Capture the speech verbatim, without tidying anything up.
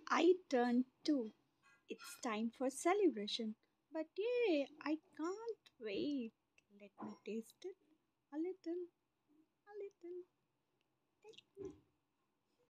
I turned two. It's time for celebration. But yeah, I can't wait. Let me taste it a little.